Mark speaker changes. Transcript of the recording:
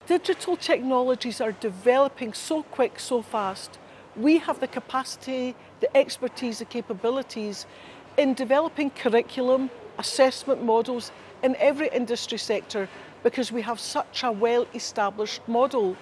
Speaker 1: Digital technologies are developing so quick, so fast. We have the capacity, the expertise, the capabilities in developing curriculum, assessment models in every industry sector because we have such a well-established model.